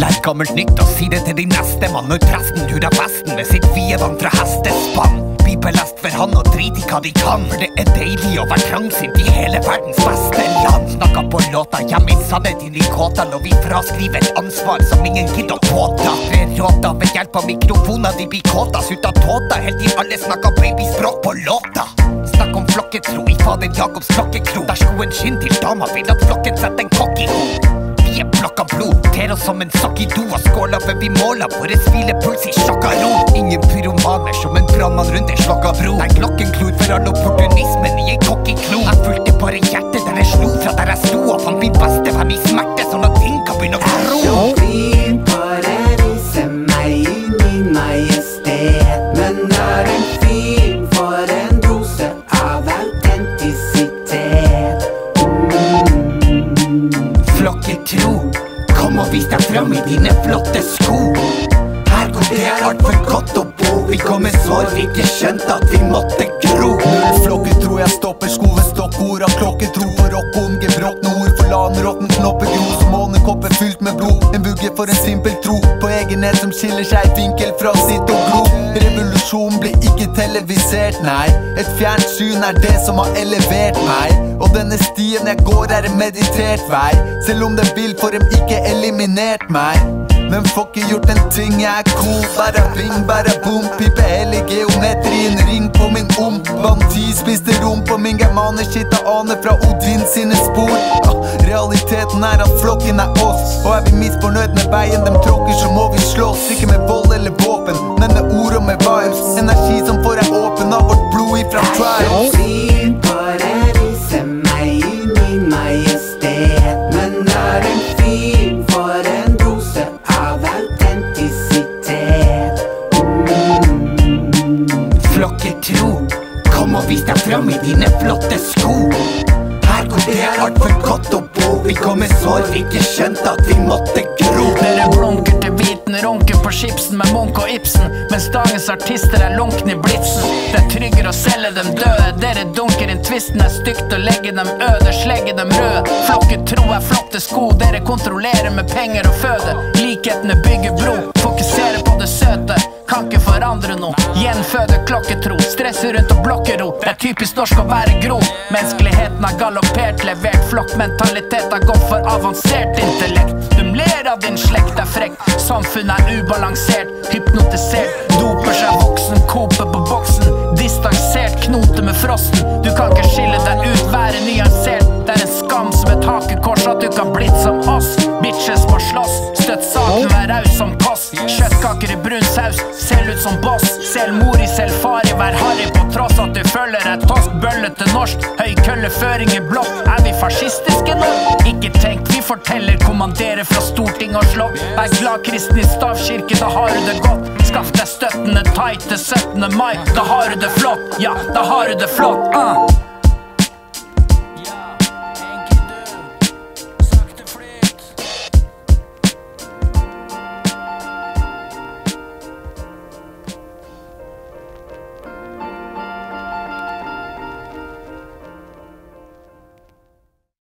Lær gammelt nytt og si det til din neste mann når presten lurer festen med sitt vievann fra hestespann. Bibelest for han og drit i hva de kan, for det deilig å være trangsynt i hele verdens beste land. Snakka på låta, hjem i sannhet inn i kåta, når vi fraskriver et ansvar som ingen gidder å påta. Tre råta ved hjelp av mikrofoner, de blir kåtas ut av tåta, helt til alle snakker babyspråk på låta. Snakk om flokketro i fader Jakobs klokkekro, der skoen skinn til dama vil at flokken setter en kokk i ho. Vi plukka blod, ter oss som en sokk i do og skåla før vi måla våre hvilepuls i sjokka ro. Ingen pyromaner som en brannmann rundt en slokka bro. Det klokken klor for all opportunismen i en kokk i klo. Jeg fulgte bare hjertet der jeg slo fra der jeg sto, og fant min beste venn i smerte, sånn at ting kan begynne å gro. Så fint bare vise meg i min majestet, men er en fin for en dose av autentisitet. Flokketro, kom og vis deg fram i dine flotte sko. Her går det alt for godt å bo. Vi kommer så vi ikke skjønte at vi måtte gro. Null flokketro, jeg stopper sko ved stokkord av klokketro. For rock om gebråkne ord, for laden råtten knoppegro. Som månekopper fylt med blod, en vugge for en simpel tro på egenhet som skiller seg i vinkel fra sitt og glo. Revolusjon blir ikke televisert, nei. Et fjernsyn er det som har elevert meg. Og denne stien jeg går er en meditert vei, selv om den vil for dem ikke eliminert meg. Men får ikke gjort en ting, jeg er cool. Bare bing, bare boom, pipe hele geometer i en ring på min Banti spiste rom på min germaner, shit jeg aner fra Odin sine spor. Realiteten er at flokken er oss, og er vi misfornøyd med veien de tråkker, så må vi slåss. Ikke med vold eller våpen, men med ord og med vibes. Energi som får deg åpen av vårt blod ifra tribes. Fint bare vise meg i min majestet, men er en fin for en dose av autentisitet. Flokketro, kom og vis deg fram i dine flotte sko. Her går det alt for godt å bo. Vi kommer så vi ikke skjønte at vi måtte gro. Dere blonker til viten, ronker på chipsen med Monk og Ibsen, mens dagens artister er lunken i blitsen. Det er tryggere å selge dem døde. Dere dunker inn tvisten, er stygt å legge dem øde, slegge dem røde. Flokketro er flotte sko, dere kontrollerer med penger og føde. Likhetene bygger bro, fokuserer på det søte. Kan ikke forandre noe, gjenføde klokketro. Stresser rundt og blokker ro, det er typisk norsk å være gro. Menneskeligheten har galoppert, levert flokkmentalitet har gått for avansert intellekt. De ler av din slekt er frekk, samfunnet er ubalansert. Hypnotisert, doper seg voksen, koper på boksen. Distansert, knote med frosten. Du kan ikke skille deg ut, være nyansert. Det er en skam som et hakekors at du kan blitt som oss. Bitches må slåss, støtt saken, vær raus som koss. Kjøttkaker i brun saus, selv ut som boss. Selv mor i, selv far i, vær harry på tross at du følger et tosk. Bøllete norsk, høy kølleføring i blokk. Er vi fascistiske nå? Ikke tenk, vi forteller, kommanderer fra storting og slott. Vær glad kristen i stavkirke, da har du det godt. Skaff deg støttende tight til 17. mai, da har du det flott. Ja, da har du det flott,